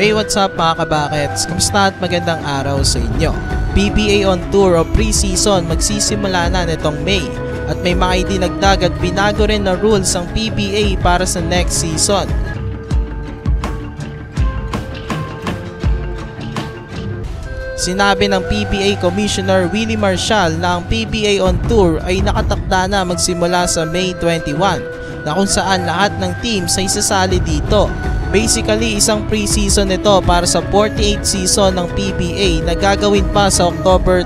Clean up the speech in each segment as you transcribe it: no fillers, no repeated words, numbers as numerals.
Hey, what's up mga kabuckets? Kamusta at magandang araw sa inyo? PBA on Tour o Pre-Season magsisimula na nitong May at may mga idinagdag at binago rin na rules ang PBA para sa next season. Sinabi ng PBA Commissioner Willie Marshall na ang PBA on Tour ay nakatakda na magsimula sa May 21 na kung saan lahat ng teams ay sasali dito. Basically, isang pre-season ito para sa 48th season ng PBA na gagawin pa sa October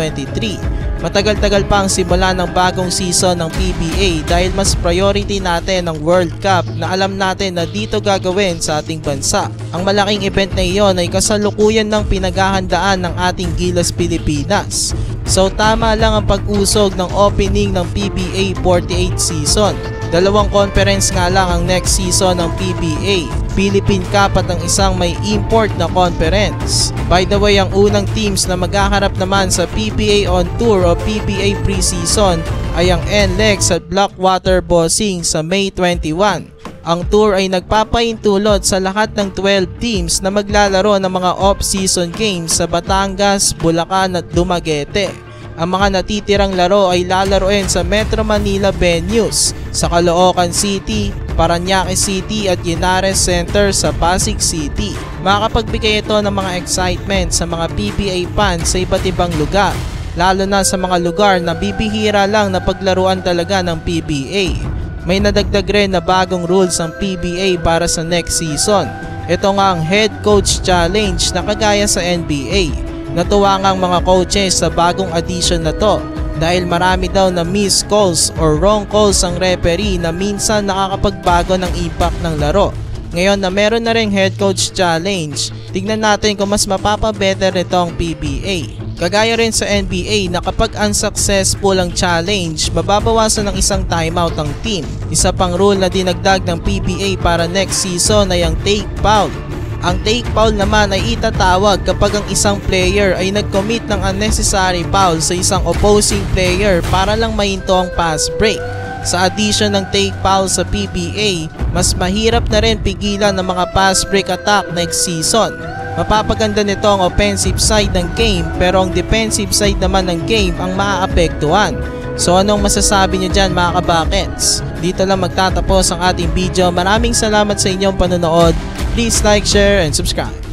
2023. Matagal-tagal pa ang simula ng bagong season ng PBA dahil mas priority natin ang World Cup na alam natin na dito gagawin sa ating bansa. Ang malaking event na iyon ay kasalukuyan ng pinaghahandaan ng ating Gilas Pilipinas. So tama lang ang pag-usog ng opening ng PBA 48th season. Dalawang conference nga lang ang next season ng PBA, Philippine Cup at ang isang may import na conference. By the way, ang unang teams na maghaharap naman sa PBA on Tour o PBA Pre-Season ay ang NLEX at Blackwater Bossing sa May 21. Ang tour ay nagpapaintulot sa lahat ng 12 teams na maglalaro ng mga off-season games sa Batangas, Bulacan at Dumaguete. Ang mga natitirang laro ay lalaroin sa Metro Manila venues sa Caloocan City, Parañaque City at Linares Center sa Pasig City. Makapagbigay ito ng mga excitement sa mga PBA fans sa iba't ibang lugar, lalo na sa mga lugar na bibihira lang na paglaruan talaga ng PBA. May nadagdag rin na bagong rules ang PBA para sa next season. Ito nga ang Head Coach Challenge na kagaya sa NBA. Natuwa nga ang mga coaches sa bagong addition na to dahil marami daw na missed calls or wrong calls ang referee na minsan nakakapagbago ng impact ng laro. Ngayon na meron na ring Head Coach Challenge, tignan natin kung mas mapapabetter nito ang PBA. Kagaya rin sa NBA na kapag unsuccessful ang challenge, mababawasan ng isang timeout ang team. Isa pang rule na dinagdag ng PBA para next season ay ang take foul. Ang take foul naman ay itatawag kapag ang isang player ay nag-commit ng unnecessary foul sa isang opposing player para lang mahinto ang pass break. Sa addition ng take foul sa PBA, mas mahirap na rin pigilan ng mga pass break attack next season. Mapapaganda nito ang offensive side ng game pero ang defensive side naman ng game ang maaapektuhan. So anong masasabi nyo dyan mga kabuckets? Dito lang magtatapos ang ating video. Maraming salamat sa inyong panonood. Please like, share, and subscribe.